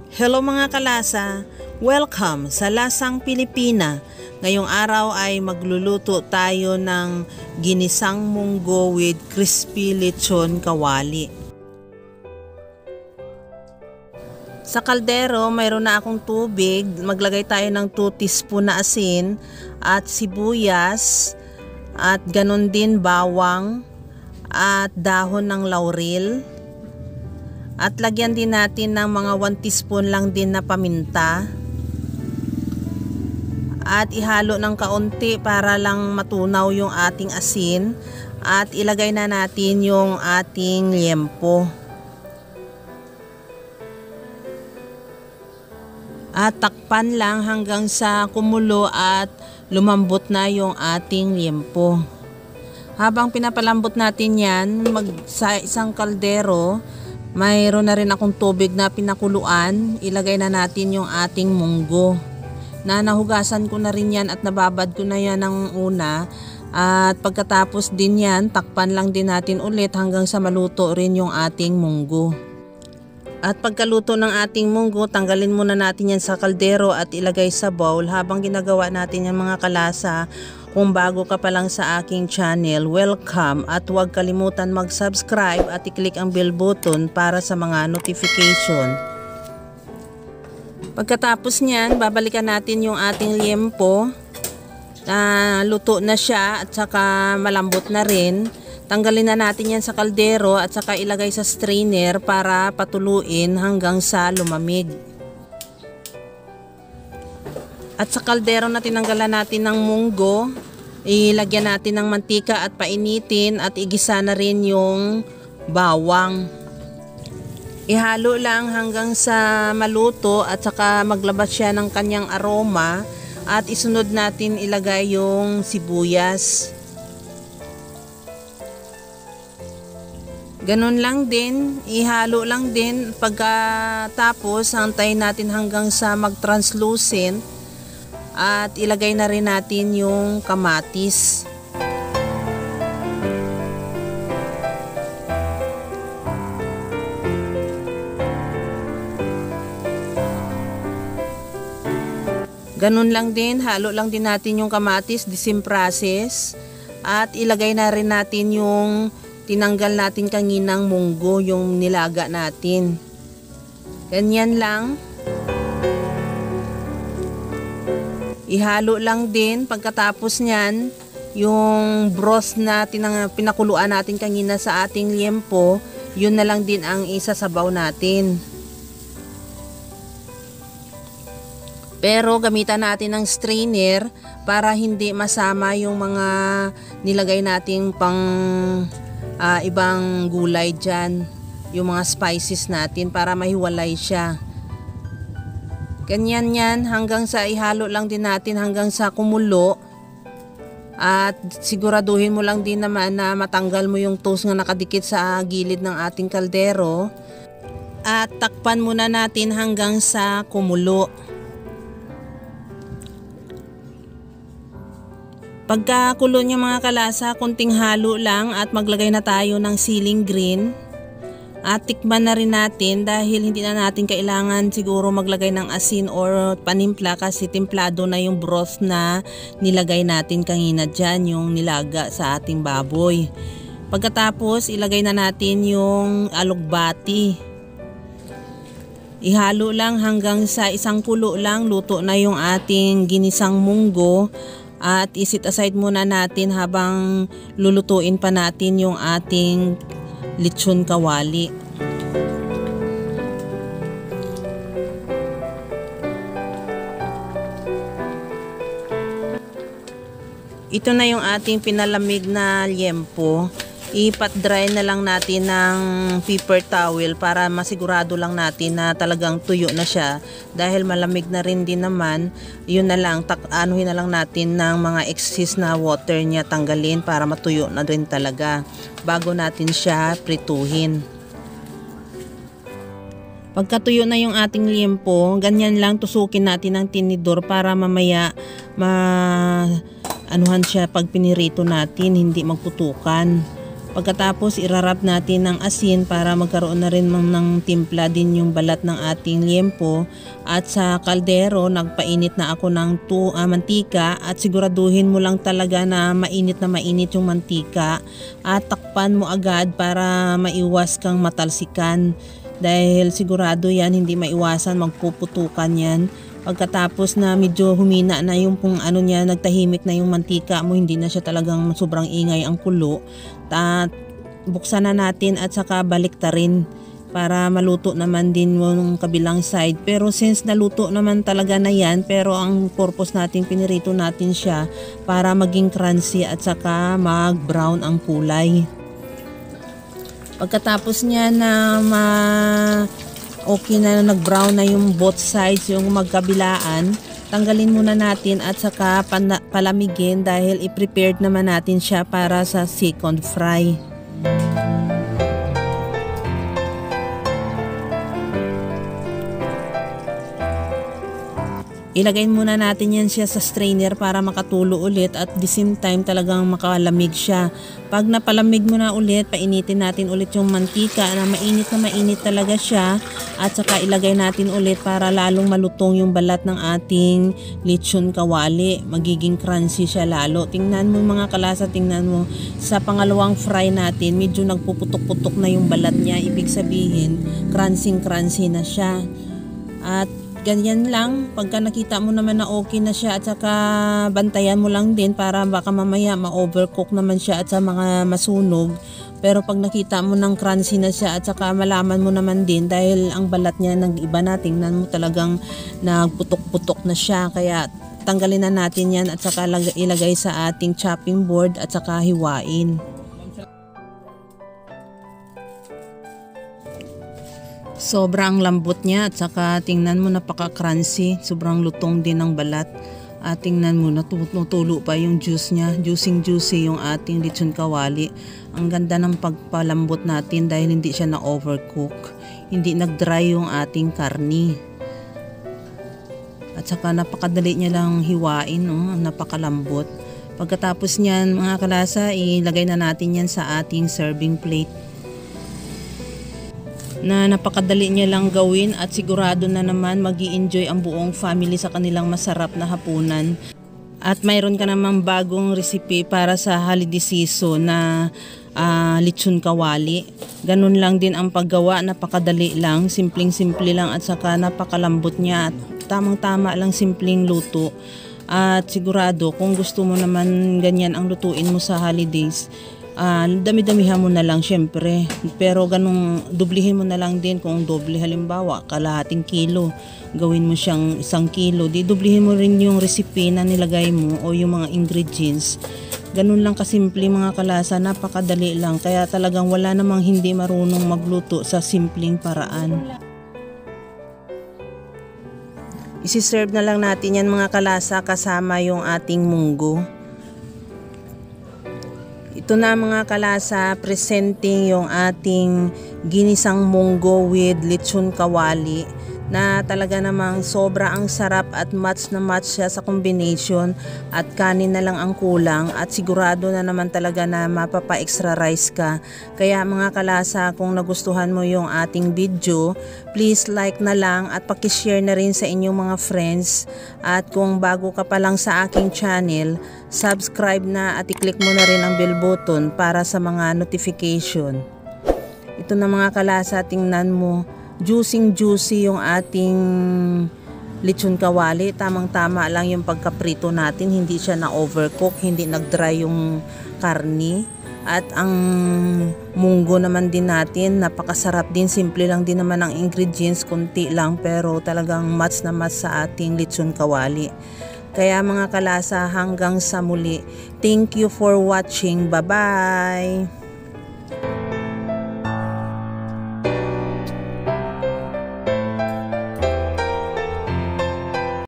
Hello mga kalasa! Welcome sa Lasang Pilipina. Ngayong araw ay magluluto tayo ng ginisang munggo with crispy lechon kawali. Sa kaldero, mayroon na akong tubig. Maglagay tayo ng 2 teaspoon na asin at sibuyas at ganon din bawang at dahon ng laurel. At lagyan din natin ng mga 1 teaspoon lang din na paminta. At ihalo ng kaunti para lang matunaw yung ating asin. At ilagay na natin yung ating liempo. At takpan lang hanggang sa kumulo at lumambot na yung ating liempo. Habang pinapalambot natin yan, sa isang kaldero, mayroon na rin akong tubig na pinakuluan. Ilagay na natin yung ating munggo. Nahugasan ko na rin yan at nababad ko na yan ng una. At pagkatapos din yan, takpan lang din natin ulit hanggang sa maluto rin yung ating munggo. At pagkaluto ng ating munggo, tanggalin muna natin yan sa kaldero at ilagay sa bowl. Habang ginagawa natin yan mga kalasa, kung bago ka pa lang sa aking channel, welcome at huwag kalimutan mag-subscribe at i-click ang bell button para sa mga notification. Pagkatapos niyan, babalikan natin yung ating liempo. Luto na siya at saka malambot na rin. Tanggalin na natin yan sa kaldero at saka ilagay sa strainer para patuluin hanggang sa lumamig. At sa kaldero na tinanggalan natin ng munggo, ilagyan natin ng mantika at painitin at igisa na rin yung bawang. Ihalo lang hanggang sa maluto at saka maglabas siya ng kanyang aroma at isunod natin ilagay yung sibuyas. Ganun lang din, ihalo lang din. Pagkatapos, hantayin natin hanggang sa mag-translucent. At ilagay na rin natin yung kamatis. Ganun lang din, halo lang din natin yung kamatis, the same process. At ilagay na rin natin yung tinanggal natin kaninang munggo, yung nilaga natin. Ganyan lang. Ihalo lang din. Pagkatapos nyan, yung broth na pinakuluan natin kanina sa ating liempo, yun na lang din ang isasabaw natin. Pero gamitan natin ng strainer para hindi masama yung mga nilagay nating pang ibang gulay dyan. Yung mga spices natin para mahiwalay siya. Ganyan yan hanggang sa ihalo lang din natin hanggang sa kumulo. At siguraduhin mo lang din naman na matanggal mo yung toast na nakadikit sa gilid ng ating kaldero. At takpan muna natin hanggang sa kumulo. Pagkakulo niya mga kalasa, kunting halo lang at maglagay na tayo ng siling green. At tikman na rin natin dahil hindi na natin kailangan siguro maglagay ng asin or panimpla kasi templado na yung broth na nilagay natin kanina dyan, yung nilaga sa ating baboy. Pagkatapos ilagay na natin yung alugbati. Ihalo lang hanggang sa isang kulo lang, luto na yung ating ginisang munggo. At isit aside muna natin habang lulutuin pa natin yung ating lechon kawali. Ito na yung ating pinalamig na liempo. Ipat-dry na lang natin ng paper towel para masigurado lang natin na talagang tuyo na siya. Dahil malamig na rin din naman, yun na lang, anuhin na lang natin ng mga excess na water niya, tanggalin para matuyo na rin talaga bago natin siya prituhin. Pagkatuyo na yung ating liempo, ganyan lang tusukin natin ng tinidor para mamaya anuhan siya pag pinirito natin, hindi magputukan. Pagkatapos irarap natin ng asin para magkaroon na rin ng timpla din yung balat ng ating liempo. At sa kaldero nagpainit na ako ng mantika at siguraduhin mo lang talaga na mainit yung mantika. At takpan mo agad para maiwas kang matalsikan. Dahil sigurado yan hindi maiwasan, magpuputukan yan. Pagkatapos na medyo humina na yung nagtahimik na yung mantika mo, hindi na siya talagang sobrang ingay ang kulo. At buksan na natin at saka baliktarin para maluto naman din yung kabilang side. Pero since naluto naman talaga na yan, pero ang purpose natin, pinirito natin siya para maging crunchy at saka mag-brown ang kulay. Pagkatapos niya na okay na nag-brown na yung both sides, yung magkabilaan, tanggalin muna natin at saka palamigin dahil i-prepared naman natin siya para sa second fry. Ilagay muna natin yan siya sa strainer para makatulo ulit at the same time talagang makalamig siya. Pag napalamig mo na ulit, painitin natin ulit yung mantika na mainit talaga siya at saka ilagay natin ulit para lalong malutong yung balat ng ating lechon kawali. Magiging crunchy siya lalo. Tingnan mo mga kalasa, tingnan mo sa pangalawang fry natin, medyo nagpuputok-putok na yung balat niya. Ibig sabihin, crunchy na siya. At ganyan lang, pagka nakita mo naman na okay na siya at saka bantayan mo lang din para baka mamaya ma-overcook naman siya at sa mga masunog. Pero pag nakita mo ng crunchy na siya at saka malaman mo naman din dahil ang balat niya nag-iba na, tingnan mo talagang nagputok-putok na siya. Kaya tanggalin na natin yan at saka ilagay sa ating chopping board at saka hiwain. Sobrang lambot niya at saka tingnan mo napaka-crunchy, sobrang lutong din ng balat. At tingnan mo natutulo pa yung juice niya, juicy yung ating lechon kawali. Ang ganda ng pagpalambot natin dahil hindi siya na-overcook, hindi nag-dry yung ating karni. At saka napakadali niya lang hiwain, napakalambot. Pagkatapos niyan mga kalasa, ilagay na natin yan sa ating serving plate. Na napakadali niya lang gawin at sigurado na naman magi-enjoy ang buong family sa kanilang masarap na hapunan. At mayroon ka namang bagong recipe para sa holiday season na lechon kawali. Ganun lang din ang paggawa, napakadali lang, simpleng-simple lang at saka napakalambot niya at tamang-tama lang, simpleng luto. At sigurado kung gusto mo naman ganyan ang lutuin mo sa holidays, dami-damihan mo na lang syempre, pero ganung dublihin mo na lang din. Kung doble halimbawa kalahating kilo, gawin mo siyang 1 kilo, di dublihin mo rin yung recipe na nilagay mo o yung mga ingredients. Ganun lang kasimple mga kalasa, napakadali lang, kaya talagang wala namang hindi marunong magluto sa simpleng paraan. Isi-serve na lang natin yan mga kalasa kasama yung ating munggo. Ito na mga kalasa, presenting yung ating ginisang munggo with lechon kawali na talaga namang sobra ang sarap at match na match siya sa combination at kanin na lang ang kulang at sigurado na naman talaga na mapapa-extra rice ka. Kaya mga kalasa, kung nagustuhan mo yung ating video, please like na lang at pakishare na rin sa inyong mga friends. At kung bago ka pa lang sa aking channel, subscribe na at i-click mo na rin ang bell button para sa mga notification. Ito na mga kalasa, tingnan mo. Juicy yung ating lechon kawali. Tamang-tama lang yung pagkaprito natin. Hindi siya na-overcook, hindi nag-dry yung karni. At ang munggo naman din natin, napakasarap din. Simple lang din naman ang ingredients, kunti lang, pero talagang match na match sa ating lechon kawali. Kaya mga kalasa, hanggang sa muli. Thank you for watching. Bye-bye!